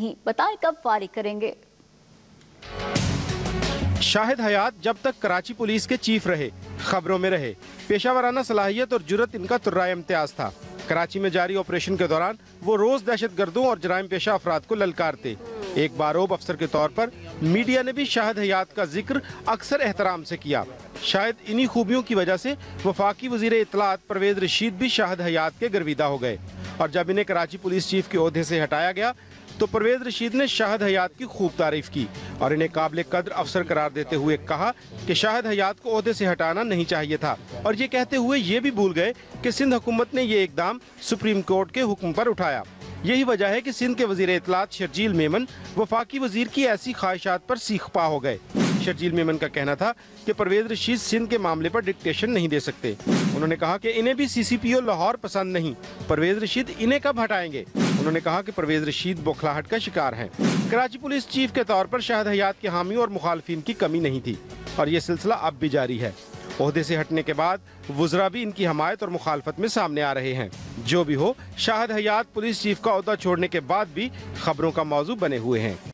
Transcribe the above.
नहीं, बताएं कब फारिग करेंगे। शाहिद हयात जब तक कराची पुलिस के चीफ रहे, खबरों में रहे। पेशावराना सलाहियत और जुर्रत इनका तुर्राए इम्तियाज था। कराची में जारी ऑपरेशन के दौरान वो रोज दहशतगर्दों और जराइम पेशा अफराद को ललकारते। एक बारोब अफसर के तौर पर मीडिया ने भी शाहिद हयात का जिक्र अक्सर एहतराम से किया। शायद इन्हीं खूबियों की वजह से वफाकी वजीर इत्तलात परवेज रशीद भी शाहिद हयात के गर्विदा हो गए और जब इन्हें कराची पुलिस चीफ के ओहदे से हटाया गया तो परवेज रशीद ने शाहिद हयात की खूब तारीफ की और इन्हें काबिल कद्र अफसर करार देते हुए कहा कि शाहिद हयात को ओहदे से हटाना नहीं चाहिए था और ये कहते हुए ये भी भूल गए कि सिंध हुकूमत ने ये इकदाम सुप्रीम कोर्ट के हुक्म पर उठाया। यही वजह है कि सिंध के वजीर इत्तलात शर्जील मेमन वफाकी वजीर की ऐसी ख्वाहिशात पर सीखपा हो गए। शर्जील मेमन का कहना था कि परवेज रशीद सिंध के मामले पर डिक्टेशन नहीं दे सकते। उन्होंने कहा कि इन्हें भी CCPO लाहौर पसंद नहीं, परवेज रशीद इन्हें कब हटाएंगे। उन्होंने कहा कि परवेज रशीद बौखलाहट का शिकार हैं। कराची पुलिस चीफ के तौर पर शाहिद हयात के हामी और मुखालफिन की कमी नहीं थी और ये सिलसिला अब भी जारी है। ओहदे से हटने के बाद वुज़रा भी इनकी हमायत और मुखालफत में सामने आ रहे हैं। जो भी हो, शाहिद हयात पुलिस चीफ का ओहदा छोड़ने के बाद भी खबरों का मौजू बने हुए हैं।